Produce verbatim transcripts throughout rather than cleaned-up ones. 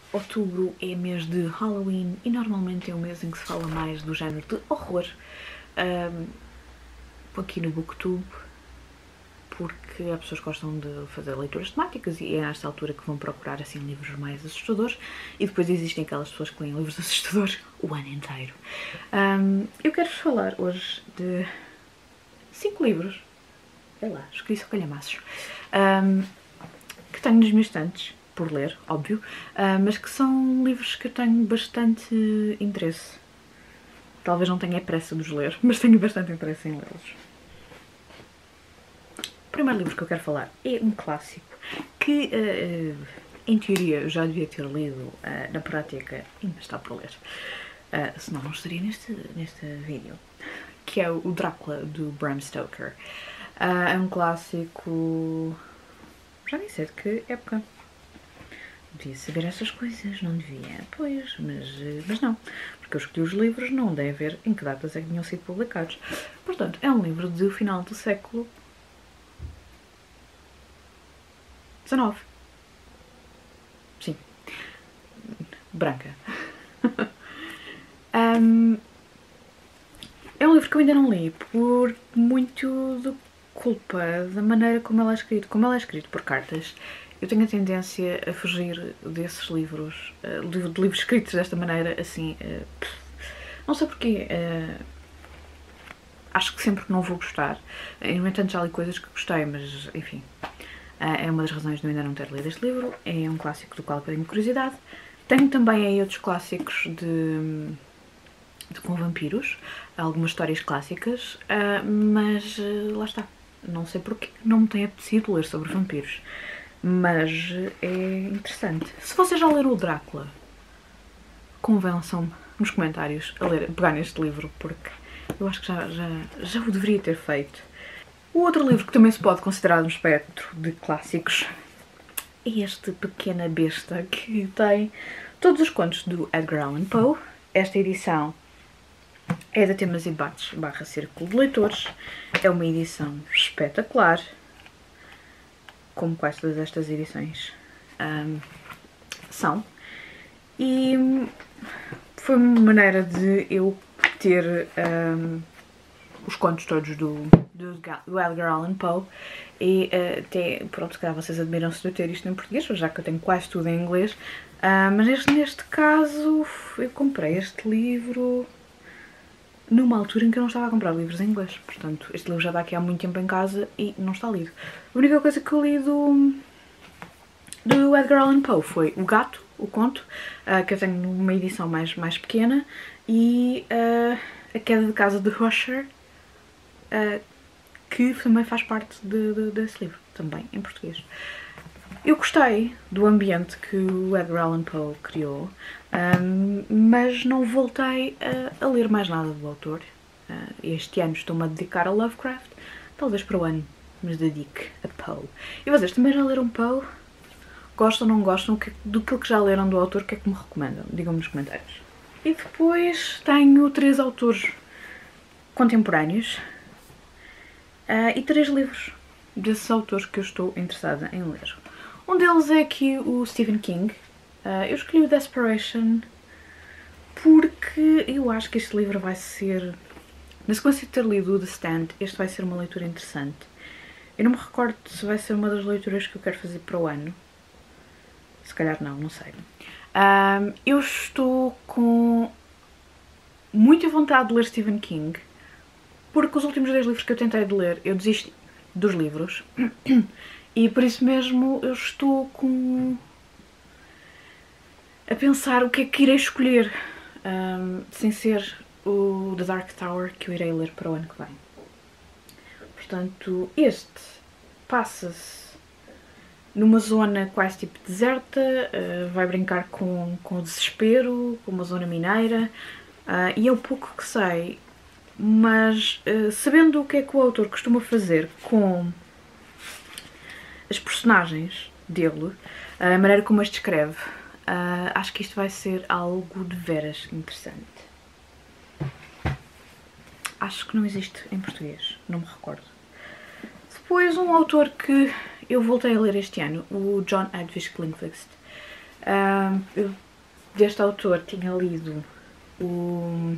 outubro é mês de Halloween e normalmente é um mês em que se fala mais do género de horror um, aqui no Booktube, porque as pessoas gostam de fazer leituras temáticas e é nesta altura que vão procurar assim livros mais assustadores, e depois existem aquelas pessoas que leem livros assustadores o ano inteiro. Um, eu quero-vos falar hoje de cinco livros, sei lá, escolhi só calhamaços, um, que tenho nos meus estantes, por ler, óbvio, uh, mas que são livros que eu tenho bastante interesse. Talvez não tenha pressa de os ler, mas tenho bastante interesse em lê-los. O primeiro livro que eu quero falar é um clássico que, uh, em teoria, eu já devia ter lido, uh, na prática ainda está por ler, uh, senão não estaria neste, neste vídeo, que é o Drácula, do Bram Stoker. Uh, é um clássico... já nem sei de que época. Devia saber essas coisas, não devia? Pois, mas, mas não, porque eu escolhi os livros, não deve ver em que datas é que tinham sido publicados. Portanto, é um livro do final do século dezenove. Sim. Branca. um, é um livro que eu ainda não li por muito de culpa da maneira como ele é escrito. Como ele é escrito por cartas, eu tenho a tendência a fugir desses livros, uh, de livros escritos desta maneira, assim, uh, não sei porquê, uh, acho que sempre que não vou gostar. No entanto, já li coisas que gostei, mas enfim, uh, é uma das razões de eu ainda não ter lido este livro. É um clássico do qual eu tenho curiosidade. Tenho também aí outros clássicos de, de com vampiros, algumas histórias clássicas, uh, mas uh, lá está, não sei porquê, não me tem apetecido ler sobre vampiros. Mas é interessante. Se vocês já leram o Drácula, convençam-me nos comentários a, ler, a pegar neste livro, porque eu acho que já, já, já o deveria ter feito. O outro livro que também se pode considerar um espectro de clássicos é este Pequena Besta, que tem todos os contos do Edgar Allan Poe. Esta edição é da Temas e Debates barra Círculo de Leitores. É uma edição espetacular, como quase todas estas edições um, são, e foi uma maneira de eu ter um, os contos todos do, do, do Edgar Allan Poe, e uh, até, pronto, se calhar vocês admiram-se de eu ter isto em português, já que eu tenho quase tudo em inglês, uh, mas neste, neste caso eu comprei este livro numa altura em que eu não estava a comprar livros em inglês. Portanto, este livro já está aqui há muito tempo em casa e não está lido. A única coisa que eu li do, do Edgar Allan Poe foi O Gato, o conto, uh, que eu tenho numa edição mais, mais pequena, e uh, A Queda de Casa de Usher, uh, que também faz parte de, de, desse livro, também em português. Eu gostei do ambiente que o Edgar Allan Poe criou, um, mas não voltei a, a ler mais nada do autor. Uh, este ano estou-me a dedicar a Lovecraft, talvez para o ano me dedique a Poe. E vocês também já leram Poe? Gostam ou não gostam? Do que já leram do autor, o que é que me recomendam? Digam-me nos comentários. E depois tenho três autores contemporâneos uh, e três livros desses autores que eu estou interessada em ler. Um deles é aqui o Stephen King. Uh, eu escolhi o Desperation porque eu acho que este livro vai ser, na sequência de ter lido o The Stand, este vai ser uma leitura interessante. Eu não me recordo se vai ser uma das leituras que eu quero fazer para o ano. Se calhar não, não sei. Um, eu estou com muita vontade de ler Stephen King, porque os últimos dez livros que eu tentei de ler, eu desisti dos livros. E por isso mesmo eu estou com... a pensar o que é que irei escolher, um, sem ser o The Dark Tower, que eu irei ler para o ano que vem. Portanto, este passa-se numa zona quase tipo deserta, uh, vai brincar com, com o desespero, com uma zona mineira, uh, e é o pouco que sei, mas uh, sabendo o que é que o autor costuma fazer com as personagens dele, a maneira como as descreve, uh, acho que isto vai ser algo de veras interessante. Acho que não existe em português, não me recordo. Depois, um autor que eu voltei a ler este ano, o John Edvige Lindqvist. Uh, eu, deste autor, tinha lido o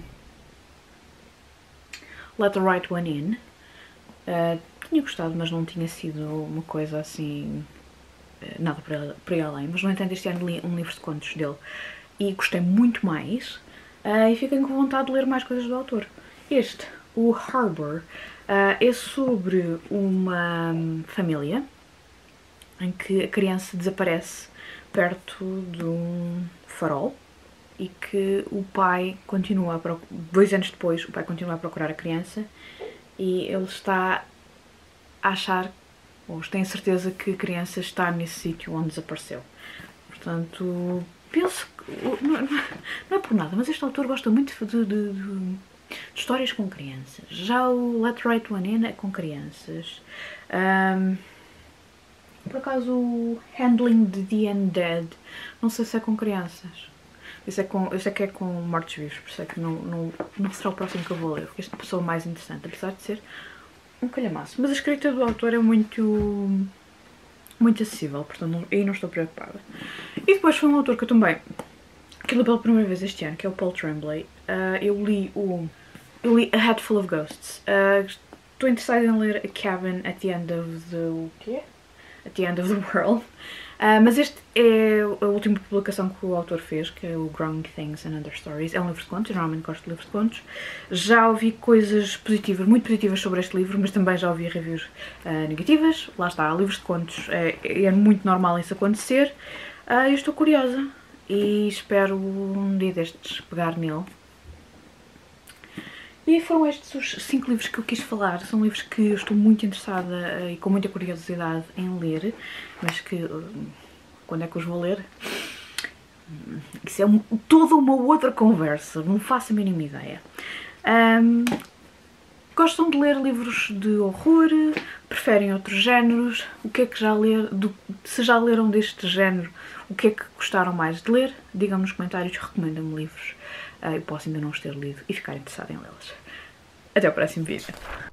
Let the Right One In. Uh, tinha gostado, mas não tinha sido uma coisa assim, nada para, para ir além. Mas, no entanto, este ano li um livro de contos dele e gostei muito mais, uh, e fiquei com vontade de ler mais coisas do autor. Este, o Harbor, uh, é sobre uma família em que a criança desaparece perto de um farol e que o pai continua a procurar, dois anos depois, o pai continua a procurar a criança e ele está a achar, ou tem certeza que a criança está nesse sítio onde desapareceu. Portanto, penso que, não, não é por nada, mas este autor gosta muito de, de, de, de histórias com crianças. Já o Let the Right One In é com crianças. Um, por acaso o Handling the Undead, não sei se é com crianças. Isso é, com, isso é que é com mortos-vivos, por isso é que não, não, não será o próximo que eu vou ler, porque este passou mais interessante, apesar de ser um calhamaço. Mas a escrita do autor é muito, muito acessível, portanto aí não estou preocupada. E depois foi um autor que eu também, que li pela primeira vez este ano, que é o Paul Tremblay. Uh, eu li o eu li A Head Full of Ghosts. Uh, estou interessada em ler A Cabin at the End of the... o quê? At the End of the World. Uh, mas este é a última publicação que o autor fez, que é o Growing Things and Other Stories. É um livro de contos, eu normalmente gosto de livros de contos. Já ouvi coisas positivas, muito positivas sobre este livro, mas também já ouvi reviews uh, negativas. Lá está, livros de contos, é, é muito normal isso acontecer. Uh, eu estou curiosa e espero um dia destes pegar nele. E foram estes os cinco livros que eu quis falar. São livros que eu estou muito interessada e com muita curiosidade em ler, mas que, quando é que os vou ler? Isso é um, toda uma outra conversa, não faço a mínima ideia. Um, gostam de ler livros de horror? Preferem outros géneros? O que é que já ler, do, se já leram deste género, o que é que gostaram mais de ler? Digam-me nos comentários, recomendam-me livros. Eu posso ainda não os ter lido e ficar interessada em lê-los. Até o próximo vídeo.